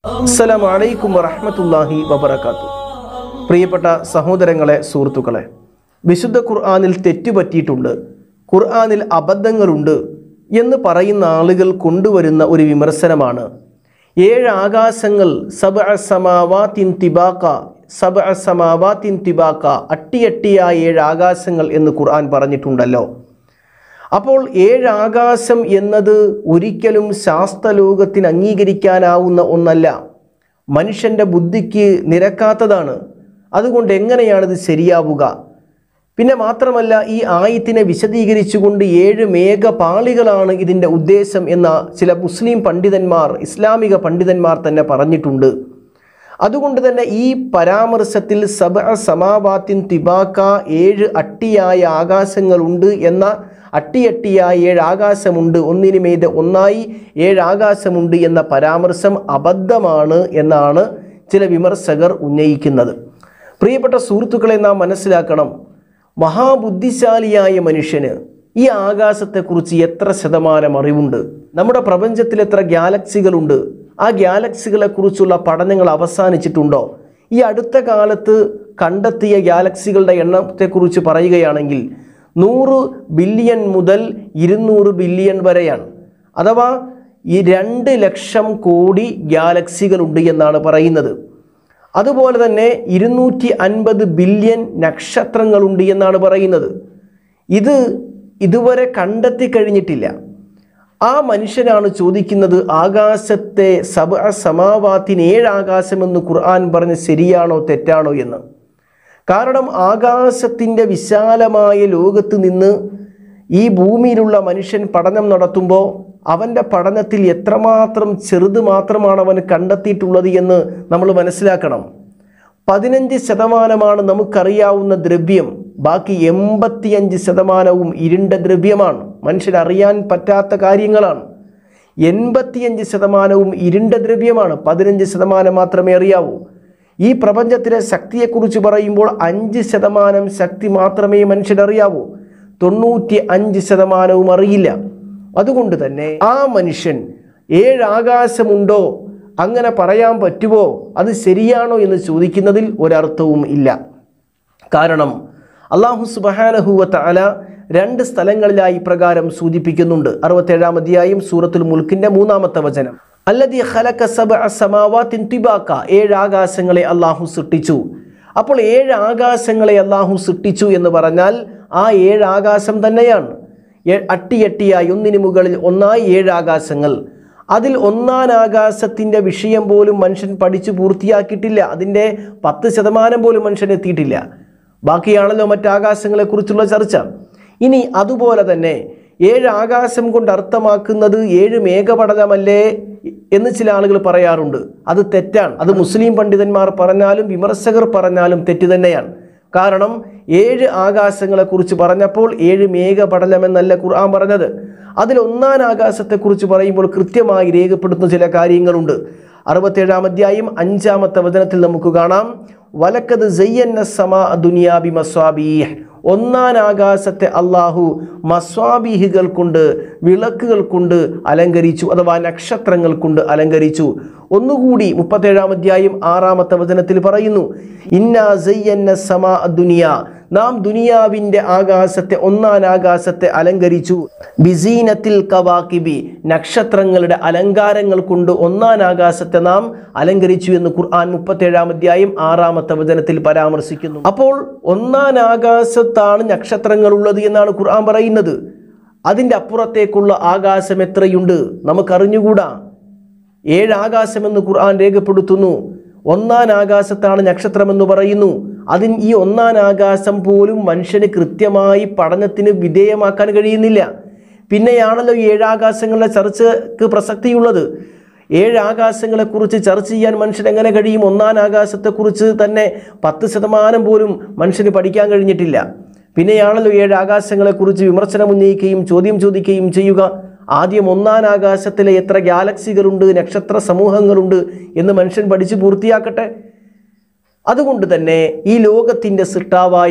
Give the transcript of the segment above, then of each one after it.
അസ്സലാമു അലൈക്കും വറഹ്മത്തുള്ളാഹി വബറകാതുഹു. പ്രിയപ്പെട്ട സഹോദരങ്ങളെ, സുഹൃത്തുക്കളെ, വിശുദ്ധ ഖുർആനിൽ തെറ്റുപറ്റിയിട്ടുണ്ട്, ഖുർആനിൽ അബദ്ധങ്ങളുണ്ട് എന്ന് പറയുന്ന ആളുകൾ കൊണ്ടുവരുന്ന ഒരു വിമർശനമാണ് 7 ആകാശങ്ങൾ സബ്അ സമാവാത്തിൻ തിബാക അട്ടിയട്ടിയായ 7 ആകാശങ്ങൾ എന്ന് ഖുർആൻ പറഞ്ഞിട്ടുണ്ടല്ലോ. അപ്പോൾ 7 ആകാശം എന്നത് ഒരിക്കലും ശാസ്ത്രലോകത്തിന് അംഗീകരിക്കാനാവുന്ന ഒന്നല്ല, മനുഷ്യൻ്റെ ബുദ്ധിക്ക് നിരക്കാത്തതാണ്. അതുകൊണ്ട് എങ്ങനെയാണിത് ശരിയാവുക? പിന്നെ മാത്രമല്ല, ഈ ആയത്തിനെ വിശദീകരിച്ചുകൊണ്ട് 7 മേഘപാളികളാണ് ഇതിൻ്റെ ഉദ്ദേശം എന്ന ചില മുസ്ലിം പണ്ഡിതന്മാർ, ഇസ്ലാമിക പണ്ഡിതന്മാർ തന്നെ പറഞ്ഞിട്ടുണ്ട്. അതുകൊണ്ട് തന്നെ ഈ പരാമർശത്തിൽ സബ്അ സമാവാത്തിൻ തിബാക 7 അട്ടിയായ ആകാശങ്ങളുണ്ട് എന്ന അട്ടിയട്ടിയായ 7 ആകാശമുണ്ട്, ഒന്നിനുമീതെ ഒന്നായി 7 ആകാശമുണ്ട് എന്ന പരാമർശം അബദ്ധമാണ് എന്നാണ് ചില വിമർശകർ ഉന്നയിക്കുന്നത്. പ്രിയപ്പെട്ട സുഹൃത്തുക്കളെ, നാം മനസ്സിലാക്കണം, മഹാബുദ്ധിശാലിയായ മനുഷ്യന് ഈ ആകാശത്തെക്കുറിച്ച് എത്ര ശതമാനം അറിവുണ്ട്? നമ്മുടെ പ്രപഞ്ചത്തിൽ എത്ര ഗാലക്സികളുണ്ട്? ആ ഗാലക്സികളെക്കുറിച്ചുള്ള പഠനങ്ങൾ അവസാനിച്ചിട്ടുണ്ടോ? ഈ അടുത്ത കാലത്ത് കണ്ടെത്തിയ ഗാലക്സികളുടെ എണ്ണത്തെക്കുറിച്ച് പറയുകയാണെങ്കിൽ 100 ബില്യൺ മുതൽ 200 ബില്യൺ വരെയാണ്. അഥവാ ഈ 2 ലക്ഷം കോടി ഗാലക്സികളുണ്ട് എന്നാണ് പറയുന്നത്. അതുപോലെ തന്നെ 250 ബില്യൺ നക്ഷത്രങ്ങളുണ്ട് എന്നാണ് പറയുന്നത്. ഇത് ഇതുവരെ കണ്ടെത്തി കഴിഞ്ഞിട്ടില്ല. ആ മനുഷ്യനാണ് ചോദിക്കുന്നത്, ആകാശത്തെ സബ്അ സമാവാത്തിന് 7 ആകാശമെന്ന് ഖുർആൻ പറഞ്ഞ് ശരിയാണോ തെറ്റാണോ എന്ന്. കാരണം ആകാശത്തിൻ്റെ വിശാലമായ ലോകത്ത് നിന്ന് ഈ ഭൂമിയിലുള്ള മനുഷ്യൻ പഠനം നടത്തുമ്പോൾ അവൻ്റെ പഠനത്തിൽ എത്രമാത്രം ചെറുത് മാത്രമാണ് അവൻ കണ്ടെത്തിയിട്ടുള്ളത് എന്ന് നമ്മൾ മനസ്സിലാക്കണം. 15% നമുക്കറിയാവുന്ന ദ്രവ്യം, ബാക്കി 85% ഇരുണ്ട ദ്രവ്യമാണ്, മനുഷ്യനറിയാൻ പറ്റാത്ത കാര്യങ്ങളാണ്. 85% ഇരുണ്ട ദ്രവ്യമാണ്, 15% മാത്രമേ അറിയാവൂ. ഈ പ്രപഞ്ചത്തിലെ ശക്തിയെക്കുറിച്ച് പറയുമ്പോൾ 5% ശക്തി മാത്രമേ മനുഷ്യനറിയാവൂ, 95% അറിയില്ല. അതുകൊണ്ട് തന്നെ ആ മനുഷ്യൻ 7 ആകാശമുണ്ടോ, അങ്ങനെ പറയാൻ പറ്റുമോ, അത് ശരിയാണോ എന്ന് ചോദിക്കുന്നതിൽ ഒരർത്ഥവും ഇല്ല. കാരണം അല്ലാഹു സുബ്ഹാനഹു വ തആല 2 സ്ഥലങ്ങളിലായി പ്രകാരം സൂചിപ്പിക്കുന്നുണ്ട്. 67-ാം അധ്യായം സൂറത്തുൽ മുൽക്കിൻ്റെ 3-ാമത്തെ വചനം, അല്ലദീ ഖലഖ സബ്അ സമാവാത്തിൻ തിബാക, 7 ആകാശങ്ങളെ അല്ലാഹു സൃഷ്ടിച്ചു. അപ്പോൾ 7 ആകാശങ്ങളെ അല്ലാഹു സൃഷ്ടിച്ചു എന്ന് പറഞ്ഞാൽ ആ 7 ആകാശം തന്നെയാണ്. അട്ടിയട്ടിയായി ഒന്നിനു മുകളിൽ ഒന്നായി 7 ആകാശങ്ങൾ. അതിൽ 1-ാം ആകാശത്തിൻ്റെ വിഷയം പോലും മനുഷ്യൻ പഠിച്ചു പൂർത്തിയാക്കിയിട്ടില്ല. അതിൻ്റെ 10% പോലും മനുഷ്യൻ എത്തിയിട്ടില്ല. ബാക്കിയാണല്ലോ മറ്റാകാശങ്ങളെക്കുറിച്ചുള്ള ചർച്ച. ഇനി അതുപോലെ തന്നെ 7 ആകാശം കൊണ്ട് അർത്ഥമാക്കുന്നത് 7 മേഘപടലമല്ലേ എന്ന് ചില ആളുകൾ പറയാറുണ്ട്. അത് തെറ്റാണ്. അത് മുസ്ലിം പണ്ഡിതന്മാർ പറഞ്ഞാലും വിമർശകർ പറഞ്ഞാലും തെറ്റ് തന്നെയാണ്. കാരണം 7 ആകാശങ്ങളെക്കുറിച്ച് പറഞ്ഞപ്പോൾ 7 മേഘപടലമെന്നല്ല ഖുർആൻ പറഞ്ഞത്. അതിൽ 1-ാം ആകാശത്തെക്കുറിച്ച് പറയുമ്പോൾ കൃത്യമായി രേഖപ്പെടുത്തുന്ന ചില കാര്യങ്ങളുണ്ട്. 67-ാം അധ്യായം 5-ാമത്തെ വചനത്തിൽ നമുക്ക് കാണാം, വലക്കത് സയ്യന്ന സമാ ദുനിയാ ബിമസ്വാബീഹ്, 1-ാം ആകാശത്തെ അള്ളാഹു മസ്വാബീഹുകൾ കൊണ്ട്, വിളക്കുകൾ കൊണ്ട് അലങ്കരിച്ചു, അഥവാ നക്ഷത്രങ്ങൾ കൊണ്ട് അലങ്കരിച്ചു. ഒന്നുകൂടി 37-ാം അധ്യായം 6-ാമത്തെ വചനത്തിൽ പറയുന്നു, ഇന്നാ സയ്യന്ന സമാ ദുനിയാ, നാം ദുനിയാവിൻ്റെ ആകാശത്തെ, 1-ാം ആകാശത്തെ അലങ്കരിച്ചു, ബിസീനത്തിൽ കവാകിബി, നക്ഷത്രങ്ങളുടെ അലങ്കാരങ്ങൾ കൊണ്ട് 1-ാം ആകാശത്തെ നാം അലങ്കരിച്ചു എന്ന് ഖുർആൻ 37-ാം അധ്യായം 6-ാമത്തെ വചനത്തിൽ പരാമർശിക്കുന്നു. അപ്പോൾ 1-ാം ആകാശത്താണ് നക്ഷത്രങ്ങൾ ഉള്ളത് എന്നാണ് ഖുർആൻ പറയുന്നത്. അതിൻ്റെ അപ്പുറത്തേക്കുള്ള ആകാശം എത്രയുണ്ട് നമുക്കറിഞ്ഞുകൂടാ. 7 ആകാശമെന്ന് ഖുർആൻ രേഖപ്പെടുത്തുന്നു. 1-ാം ആകാശത്താണ് നക്ഷത്രമെന്ന് പറയുന്നു. ഈ 1-ാം ആകാശം പോലും മനുഷ്യന് കൃത്യമായി പഠനത്തിന് വിധേയമാക്കാൻ കഴിയുന്നില്ല. പിന്നെയാണല്ലോ 7 ആകാശങ്ങളുടെ ചർച്ചയ്ക്ക് പ്രസക്തിയുള്ളത്. 7 ആകാശങ്ങളെക്കുറിച്ച് ചർച്ച ചെയ്യാൻ മനുഷ്യൻ എങ്ങനെ കഴിയും? 1-ാം ആകാശത്തെക്കുറിച്ച് തന്നെ 10% പോലും മനുഷ്യന് പഠിക്കാൻ കഴിഞ്ഞിട്ടില്ല. പിന്നെയാണല്ലോ 7 ആകാശങ്ങളെക്കുറിച്ച് വിമർശനം ഉന്നയിക്കുകയും ചോദ്യം ചോദിക്കുകയും ചെയ്യുക. ആദ്യം 1-ാം ആകാശത്തിലെ എത്ര ഗാലക്സികളുണ്ട്, നക്ഷത്ര സമൂഹങ്ങളുണ്ട് എന്ന് മനുഷ്യൻ പഠിച്ച് പൂർത്തിയാക്കട്ടെ. അതുകൊണ്ട് തന്നെ ഈ ലോകത്തിൻ്റെ സൃഷ്ടാവായ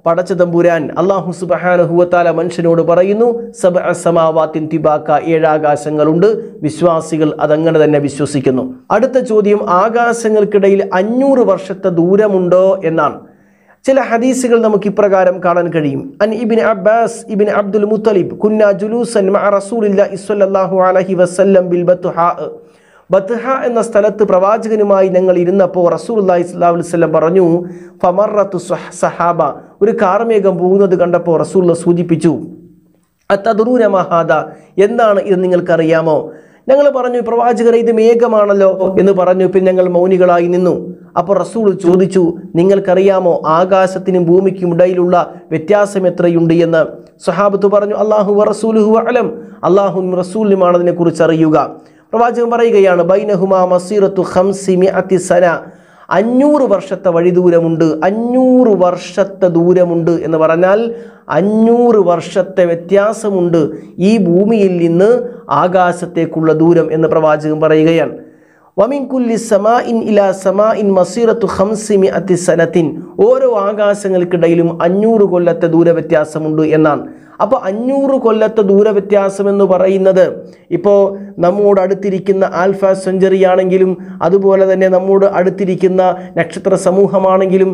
പടച്ച തമ്പുരാൻ അല്ലാഹു സുബ്ഹാനഹു വ തആല മനുഷ്യനോട് പറയുന്നു, സബ്അ സമാവാത്തിൻ തിബാക, 7 ആകാശങ്ങളുണ്ട്. വിശ്വാസികൾ അതങ്ങനെ തന്നെ വിശ്വസിക്കുന്നു. അടുത്ത ചോദ്യം, ആകാശങ്ങൾക്കിടയിൽ 500 വർഷത്തെ ദൂരമുണ്ടോ എന്നാണ്. ചില ഹദീസുകൾ നമുക്ക് ഇപ്രകാരം കാണാൻ കഴിയും. അൻ ഇബ്നു അബ്ബാസ് ഇബ്നു അബ്ദുൽ മുത്തലിബ് കുന്നാ ജുലൂസൻ മഅ റസൂലില്ലാഹി സ്വല്ലല്ലാഹു അലൈഹി വസല്ലം ബിൽ ബത്ഹാ. ബത്ഹ എന്ന സ്ഥലത്ത് പ്രവാചകനുമായി ഞങ്ങൾ ഇരുന്നപ്പോൾ റസൂലുള്ളാഹി സ്വല്ലല്ലാഹു അലൈഹി വസല്ലം പറഞ്ഞു, ഫമറത്തു സഹാബ, ഒരു കാർമേഘം പോകുന്നത് കണ്ടപ്പോൾ റസൂലുള്ളാഹി സൂചിപ്പിച്ചു, അത്തദ്റൂന മഹാദ, എന്താണ് ഇത് നിങ്ങൾക്കറിയാമോ? ഞങ്ങൾ പറഞ്ഞു, പ്രവാചകരെ ഇത് മേഘമാണല്ലോ എന്ന് പറഞ്ഞു. പിന്നെ ഞങ്ങൾ മൗനികളായി നിന്നു. അപ്പോൾ റസൂൽ ചോദിച്ചു, നിങ്ങൾക്കറിയാമോ ആകാശത്തിനും ഭൂമിക്കും ഇടയിലുള്ള വ്യത്യാസം എത്രയുണ്ട് എന്ന്? സ്വഹാബത്ത് പറഞ്ഞു, അല്ലാഹു വ റസൂലുഹു അലം, അല്ലാഹുവും റസൂലുമാണ് അതിനെക്കുറിച്ച് അറിയുക. പ്രവാചകൻ പറയുകയാണ്, ബൈനഹുമാ മസീറത്തു 500 സന, 500 വർഷത്തെ വഴി ദൂരമുണ്ട്. 500 വർഷത്തെ ദൂരമുണ്ട് എന്ന് പറഞ്ഞാൽ 500 വർഷത്തെ വ്യത്യാസമുണ്ട് ഈ ഭൂമിയിൽ നിന്ന് ആകാശത്തേക്കുള്ള ദൂരം എന്ന് പ്രവാചകൻ പറയുകയാണ്. വമിൻ കുല്ലി സമാഇൻ ഇലാ സമാഇൻ മസീറത്തു 500 സനത്തിൻ, ഓരോ ആകാശങ്ങൾക്കിടയിലും 500 കൊല്ലത്തെ ദൂര വ്യത്യാസമുണ്ട് എന്നാണ്. അപ്പോൾ 500 കൊല്ലത്തെ ദൂര വ്യത്യാസം എന്ന് പറയുന്നത് ഇപ്പോൾ നമ്മോട് അടുത്തിരിക്കുന്ന ആൽഫ സെഞ്ചുറി ആണെങ്കിലും അതുപോലെ തന്നെ നമ്മോട് അടുത്തിരിക്കുന്ന നക്ഷത്ര സമൂഹമാണെങ്കിലും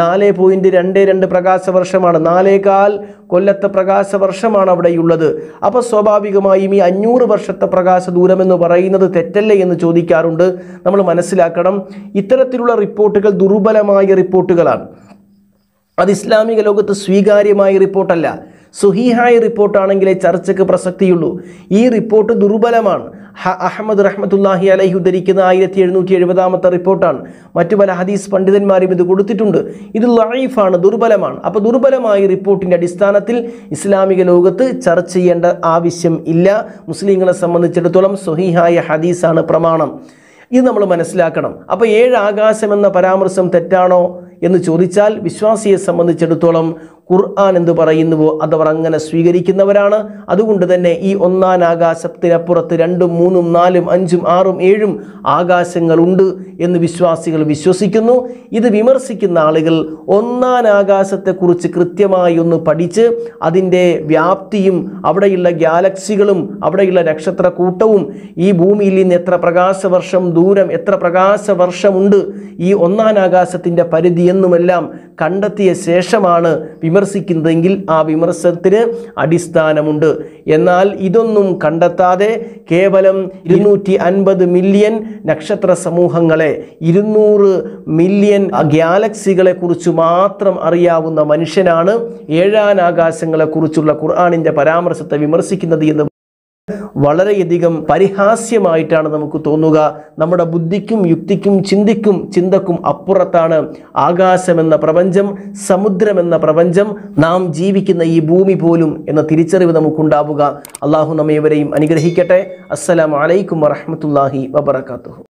4.22 പ്രകാശവർഷമാണ്. 4.25 കൊല്ലത്തെ പ്രകാശവർഷമാണ് അവിടെയുള്ളത്. അപ്പോൾ സ്വാഭാവികമായും ഈ 500 വർഷത്തെ പ്രകാശ ദൂരം എന്ന് പറയുന്നത് തെറ്റല്ലേ എന്ന് ചോദിക്കാറുണ്ട്. നമ്മൾ മനസ്സിലാക്കണം, ഇത്തരത്തിലുള്ള റിപ്പോർട്ടുകൾ ദുർബലമായ റിപ്പോർട്ടുകളാണ്. അത് ഇസ്ലാമിക ലോകത്ത് സ്വീകാര്യമായ റിപ്പോർട്ടല്ല. സുഹീഹായ റിപ്പോർട്ടാണെങ്കിലേ ചർച്ചയ്ക്ക് പ്രസക്തിയുള്ളൂ. ഈ റിപ്പോർട്ട് ദുർബലമാണ്. അഹ്മദ് റഹ്മത്തുള്ളാഹി അലൈഹി ഉദ്ധരിക്കുന്ന 1770 റിപ്പോർട്ടാണ്. മറ്റു പല ഹദീസ് പണ്ഡിതന്മാരും ഇത് കൊടുത്തിട്ടുണ്ട്. ഇത് ലഈഫാണ്, ദുർബലമാണ്. അപ്പോൾ ദുർബലമായ റിപ്പോർട്ടിൻ്റെ അടിസ്ഥാനത്തിൽ ഇസ്ലാമിക ലോകത്ത് ചർച്ച ചെയ്യേണ്ട ആവശ്യം ഇല്ല. മുസ്ലിങ്ങളെ സംബന്ധിച്ചിടത്തോളം സ്വഹീഹായ ഹദീസാണ് പ്രമാണം. ഇത് നമ്മൾ മനസ്സിലാക്കണം. അപ്പോൾ 7 ആകാശം എന്ന പരാമർശം തെറ്റാണോ എന്ന് ചോദിച്ചാൽ വിശ്വാസിയെ സംബന്ധിച്ചിടത്തോളം ഖുർആൻ എന്ത് പറയുന്നുവോ അതവർ അങ്ങനെ സ്വീകരിക്കുന്നവരാണ്. അതുകൊണ്ട് തന്നെ ഈ 1-ാം ആകാശത്തിനപ്പുറത്ത് 2, 3, 4, 5, 6, 7 ആകാശങ്ങളുണ്ട് എന്ന് വിശ്വാസികൾ വിശ്വസിക്കുന്നു. ഇത് വിമർശിക്കുന്ന ആളുകൾ 1-ാം ആകാശത്തെക്കുറിച്ച് കൃത്യമായി ഒന്ന് പഠിച്ച് അതിൻ്റെ വ്യാപ്തിയും അവിടെയുള്ള ഗാലക്സികളും അവിടെയുള്ള നക്ഷത്രക്കൂട്ടവും ഈ ഭൂമിയിൽ നിന്ന് എത്ര പ്രകാശവർഷം ദൂരം, എത്ര പ്രകാശവർഷമുണ്ട് ഈ 1-ാം ആകാശത്തിൻ്റെ പരിധി എന്നുമെല്ലാം കണ്ടെത്തിയ ശേഷമാണ് വിമർശിക്കുന്നതെങ്കിൽ ആ വിമർശനത്തിന് അടിസ്ഥാനമുണ്ട്. എന്നാൽ ഇതൊന്നും കണ്ടെത്താതെ കേവലം 250 മില്യൺ നക്ഷത്ര സമൂഹങ്ങളെ, 200 മില്യൺ ഗാലക്സികളെ കുറിച്ച് മാത്രം അറിയാവുന്ന മനുഷ്യനാണ് 7-ാം ആകാശങ്ങളെക്കുറിച്ചുള്ള ഖുർആനിൻ്റെ പരാമർശത്തെ വിമർശിക്കുന്നത് എന്ന് വളരെയധികം പരിഹാസ്യമായിട്ടാണ് നമുക്ക് തോന്നുക. നമ്മുടെ ബുദ്ധിക്കും യുക്തിക്കും ചിന്തക്കും അപ്പുറത്താണ് ആകാശമെന്ന പ്രപഞ്ചം, സമുദ്രമെന്ന പ്രപഞ്ചം, നാം ജീവിക്കുന്ന ഈ ഭൂമി പോലും എന്ന തിരിച്ചറിവ് നമുക്കുണ്ടാവുക. അള്ളാഹു നമ്മേവരെയും അനുഗ്രഹിക്കട്ടെ. അസ്സലാമു അലൈക്കും വറഹ്മത്തുള്ളാഹി വബറകാതുഹു.